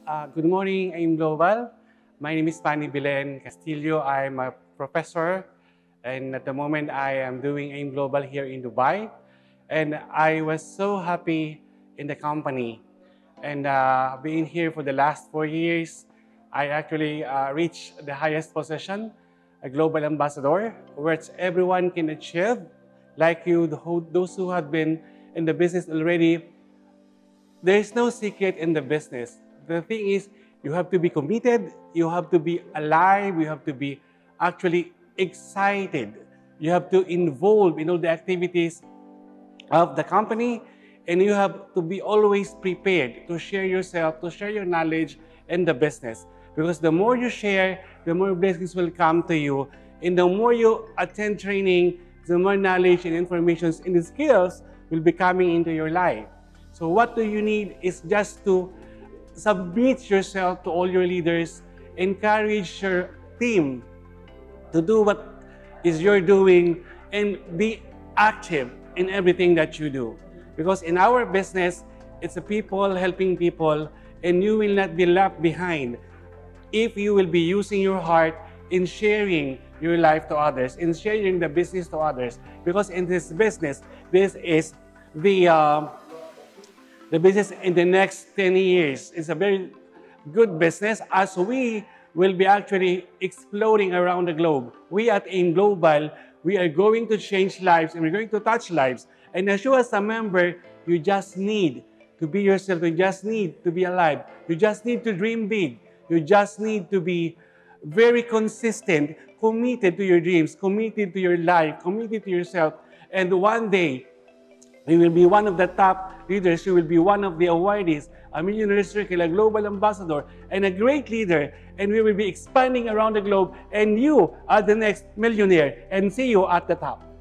Good morning, AIM Global. My name is Fanny Belen Castillo. I'm a professor, and at the moment I am doing AIM Global here in Dubai. And I was so happy in the company. And being here for the last 4 years, I actually reached the highest position, a global ambassador, which everyone can achieve, like you, those who have been in the business already. There is no secret in the business. The thing is, you have to be committed, you have to be alive, you have to be actually excited. You have to involve in all the activities of the company, and you have to be always prepared to share yourself, to share your knowledge in the business. Because the more you share, the more blessings will come to you. And the more you attend training, the more knowledge and information and the skills will be coming into your life. So what do you need is just to submit yourself to all your leaders, encourage your team to do what is you're doing, and be active in everything that you do. Because in our business, it's a people helping people, and you will not be left behind if you will be using your heart in sharing your life to others, in sharing the business to others. Because in this business, this is the business in the next 10 years. It's a very good business as we will be actually exploding around the globe. We at AIM Global, we are going to change lives and we're going to touch lives. And as you as a member, you just need to be yourself. You just need to be alive. You just need to dream big. You just need to be very consistent, committed to your dreams, committed to your life, committed to yourself. And one day, you will be one of the top leaders. You will be one of the awardees, a Millionaire Circle, a global ambassador, and a great leader. And we will be expanding around the globe. And you are the next millionaire. And see you at the top.